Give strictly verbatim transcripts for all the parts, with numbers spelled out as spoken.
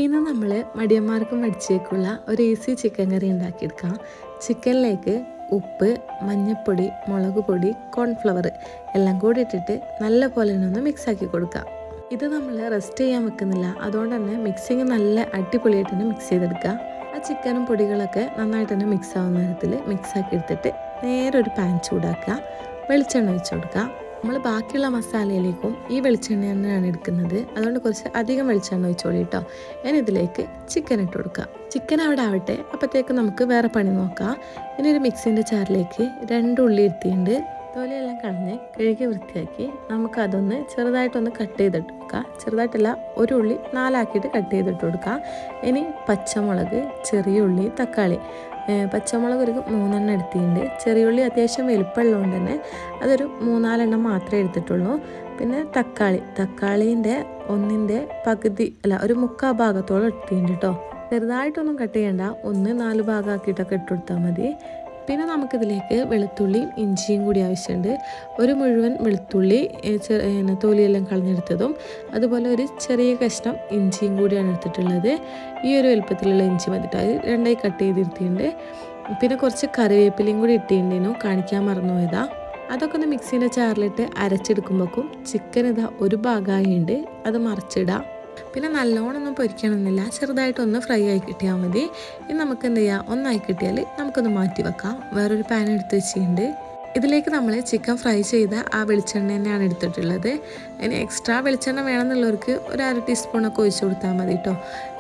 ഇന്ന് നമ്മൾ മടിയന്മാർക്കും മടിച്ചേക്കുള്ള ഒരു ഈസി ചിക്കൻ കറി ഉണ്ടാക്കിയെടുക്കാം. ചിക്കനിലേക്ക് ഉപ്പ്, മഞ്ഞൾപ്പൊടി, മുളക് പൊടി, കോൺഫ്ലവർ എല്ലാം കൂടി ഇട്ടിട്ട് നല്ല പോലെ ഒന്ന് മിക്സ് ആക്കി കൊടുക്കാം. ഇത് നമ്മൾ റെസ്റ്റ് ചെയ്യാൻ വെക്കുന്നില്ല, അതുകൊണ്ട് തന്നെ മിക്സിങ് നല്ല അടിപൊളിയായിട്ട് തന്നെ മിക്സ് ചെയ്തെടുക്കുക. ആ ചിക്കനും പൊടികളൊക്കെ നന്നായിട്ട് തന്നെ മിക്സ് ആവുന്ന നേരത്തിൽ മിക്സ് ആക്കി എടുത്തിട്ട് നേരെ ഒരു പാൻ ചൂടാക്കുക, വെളിച്ചെണ്ണ ഒഴിച്ച് കൊടുക്കുക. നമ്മൾ ബാക്കിയുള്ള മസാലയിലേക്കും ഈ വെളിച്ചെണ്ണ തന്നെയാണ് എടുക്കുന്നത്, അതുകൊണ്ട് കുറച്ച് അധികം വെളിച്ചെണ്ണ ഒഴിച്ചോളി കേട്ടോ. ഞാൻ ഇതിലേക്ക് ചിക്കൻ ഇട്ട് കൊടുക്കാം. ചിക്കൻ അവിടെ ആവട്ടെ, അപ്പോഴത്തേക്ക് നമുക്ക് വേറെ പണി നോക്കാം. ഇനി ഒരു മിക്സിൻ്റെ ചാറിലേക്ക് രണ്ട് ഉള്ളി ഇരുത്തിയുണ്ട്, തൊലിയെല്ലാം കളഞ്ഞ് കഴുകി വൃത്തിയാക്കി നമുക്കതൊന്ന് ചെറുതായിട്ടൊന്ന് കട്ട് ചെയ്തിട്ട് കൊടുക്കാം. ചെറുതായിട്ടല്ല, ഒരു ഉള്ളി നാലാക്കിയിട്ട് കട്ട് ചെയ്തിട്ട് കൊടുക്കാം. ഇനി പച്ചമുളക്, ചെറിയ ഉള്ളി, തക്കാളി. പച്ചമുളക് ഒരു മൂന്നെണ്ണം എടുത്തിട്ടുണ്ട്. ചെറിയ ഉള്ളി അത്യാവശ്യം വലുപ്പമുള്ളതുകൊണ്ട് തന്നെ അതൊരു മൂന്നാലെണ്ണം മാത്രമേ എടുത്തിട്ടുള്ളൂ. പിന്നെ തക്കാളി തക്കാളീൻ്റെ ഒന്നിൻ്റെ പകുതി അല്ല ഒരു മുക്കാൽ ഭാഗത്തോളം എടുത്തിട്ടുണ്ട് കേട്ടോ. ചെറുതായിട്ടൊന്നും കട്ട് ചെയ്യണ്ട, ഒന്ന് നാല് ഭാഗമാക്കിയിട്ടൊക്കെ ഇട്ട് കൊടുത്താൽ മതി. പിന്നെ നമുക്കിതിലേക്ക് വെളുത്തുള്ളിയും ഇഞ്ചിയും കൂടി ആവശ്യമുണ്ട്. ഒരു മുഴുവൻ വെളുത്തുള്ളി തൊലിയെല്ലാം കളഞ്ഞെടുത്തതും അതുപോലെ ഒരു ചെറിയ കഷ്ണം ഇഞ്ചിയും കൂടിയാണ് എടുത്തിട്ടുള്ളത്. ഈ ഒരു വലുപ്പത്തിലുള്ള ഇഞ്ചി മതിട്ട് അത് രണ്ടായി കട്ട് ചെയ്തിരുത്തിയിട്ടുണ്ട്. പിന്നെ കുറച്ച് കറിവേപ്പിലയും കൂടി ഇട്ടിട്ടുണ്ടേനു, കാണിക്കാൻ മറന്നുപോയതാ. അതൊക്കെ ഒന്ന് മിക്സീൻ്റെ ചാറിലിട്ട് അരച്ചെടുക്കുമ്പോഴേക്കും ചിക്കൻ ഇതാ ഒരു ഭാഗമായിട്ടുണ്ട്, അത് മറിച്ചിടാം. പിന്നെ നല്ലോണമൊന്നും പൊരിക്കണമെന്നില്ല, ചെറുതായിട്ടൊന്ന് ഫ്രൈ ആയി കിട്ടിയാൽ മതി. ഇനി നമുക്ക് എന്ത് ചെയ്യാം, ഒന്നായി കിട്ടിയാൽ നമുക്കൊന്ന് മാറ്റി വെക്കാം. വേറൊരു പാൻ എടുത്ത് വെച്ചിട്ടുണ്ട്. ഇതിലേക്ക് നമ്മൾ ചിക്കൻ ഫ്രൈ ചെയ്ത ആ വെളിച്ചെണ്ണ തന്നെയാണ് എടുത്തിട്ടുള്ളത്. ഇനി എക്സ്ട്രാ വെളിച്ചെണ്ണ വേണമെന്നുള്ളവർക്ക് ഒരു അര ടീസ്പൂണൊക്കെ ഒഴിച്ച് കൊടുത്താൽ മതി കേട്ടോ.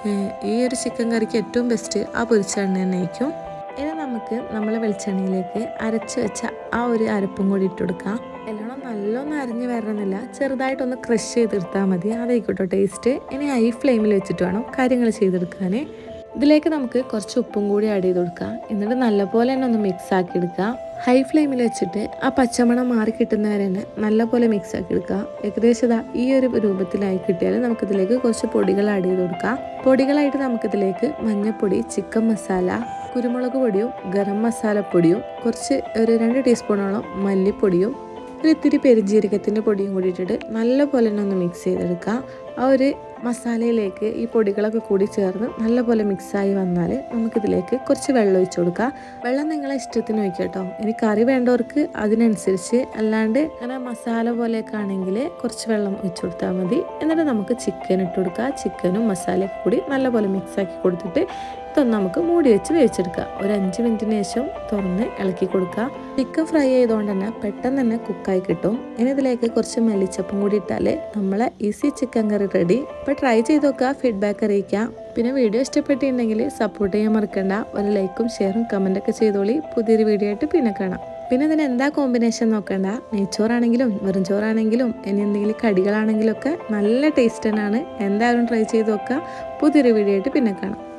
ഈ ഒരു ചിക്കൻ കറിക്ക് ഏറ്റവും ബെസ്റ്റ് ആ പൊരിച്ച എണ്ണ തന്നെ ആയിരിക്കും. ഇനി നമുക്ക് നമ്മളെ വെളിച്ചെണ്ണയിലേക്ക് അരച്ച് വെച്ച ആ ഒരു അരപ്പും കൂടി ഇട്ട് കൊടുക്കാം. എല്ലാം നല്ലോണം അരിഞ്ഞ് വരണമെന്നില്ല, ചെറുതായിട്ടൊന്ന് ക്രഷ് ചെയ്തെടുത്താൽ മതി, അതായിക്കോട്ടോ ടേസ്റ്റ്. ഇനി ഹൈ ഫ്ലെയിമിൽ വെച്ചിട്ട് വേണം കാര്യങ്ങൾ ചെയ്തെടുക്കാൻ. ഇതിലേക്ക് നമുക്ക് കുറച്ച് ഉപ്പും കൂടി ആഡ് ചെയ്ത് കൊടുക്കാം. എന്നിട്ട് നല്ലപോലെ തന്നെ ഒന്ന് മിക്സ് ആക്കി എടുക്കുക. ഹൈ ഫ്ലെയിമിൽ വെച്ചിട്ട് ആ പച്ചമണം മാറി കിട്ടുന്നവരെ തന്നെ നല്ലപോലെ മിക്സ് ആക്കി എടുക്കുക. ഏകദേശം ഇതാ ഈ ഒരു രൂപത്തിലായി കിട്ടിയാൽ നമുക്കിതിലേക്ക് കുറച്ച് പൊടികൾ ആഡ് ചെയ്ത് കൊടുക്കാം. പൊടികളായിട്ട് നമുക്കിതിലേക്ക് മഞ്ഞൾപ്പൊടി, ചിക്കൻ മസാല, കുരുമുളക് പൊടിയും ഗരം മസാലപ്പൊടിയും കുറച്ച് ഒരു രണ്ട് ടീസ്പൂണോളം മല്ലിപ്പൊടിയും ഒരു ഇത്തിരി പെരുംജീരകത്തിൻ്റെ പൊടിയും കൂടി ഇട്ടിട്ട് നല്ലപോലെ തന്നെ ഒന്ന് മിക്സ് ചെയ്തെടുക്കുക. ആ ഒരു മസാലയിലേക്ക് ഈ പൊടികളൊക്കെ കൂടി ചേർന്ന് നല്ലപോലെ മിക്സായി വന്നാൽ നമുക്കിതിലേക്ക് കുറച്ച് വെള്ളം ഒഴിച്ചു കൊടുക്കുക. വെള്ളം നിങ്ങളെ ഇഷ്ടത്തിന് ഒഴിക്കുക കേട്ടോ. ഇനി കറി വേണ്ടവർക്ക് അതിനനുസരിച്ച്, അല്ലാണ്ട് അങ്ങനെ മസാല പോലെയൊക്കെ ആണെങ്കിൽ കുറച്ച് വെള്ളം ഒഴിച്ചു കൊടുത്താൽ മതി. എന്നിട്ട് നമുക്ക് ചിക്കൻ ഇട്ട് കൊടുക്കുക. ചിക്കനും മസാലയൊക്കെ കൂടി നല്ലപോലെ മിക്സാക്കി കൊടുത്തിട്ട് ഇതൊന്ന് നമുക്ക് മൂടി വെച്ച് വേവിച്ചെടുക്കുക. ഒരു അഞ്ച് മിനിറ്റിന് ശേഷം തുറന്ന് ഇളക്കി കൊടുക്കുക. ചിക്കൻ ഫ്രൈ ചെയ്തുകൊണ്ട് തന്നെ പെട്ടെന്ന് തന്നെ കുക്കായി കിട്ടും. ഇനി ഇതിലേക്ക് കുറച്ച് മല്ലിച്ചപ്പും കൂടി ഇട്ടാൽ നമ്മളെ ഈസി ചിക്കൻ കറി റെഡി. അപ്പോൾ ട്രൈ ചെയ്ത് നോക്കുക, ഫീഡ്ബാക്ക് അറിയിക്കാം. പിന്നെ വീഡിയോ ഇഷ്ടപ്പെട്ടിട്ടുണ്ടെങ്കിൽ സപ്പോർട്ട് ചെയ്യാൻ മറക്കണ്ട. ഒരു ലൈക്കും ഷെയറും കമൻറ്റൊക്കെ ചെയ്തോളി. പുതിയൊരു വീഡിയോ ആയിട്ട് പിന്നെ കാണാം. പിന്നെ ഇതിന് എന്താ കോമ്പിനേഷൻ നോക്കണ്ട, നെയ്ച്ചോറാണെങ്കിലും വെറും ചോറാണെങ്കിലും ഇനി എന്തെങ്കിലും കടികളാണെങ്കിലും ഒക്കെ നല്ല ടേസ്റ്റ് തന്നെയാണ്. എന്തായാലും ട്രൈ ചെയ്ത് നോക്കുക. പുതിയൊരു വീഡിയോ ആയിട്ട് പിന്നെ കാണാം.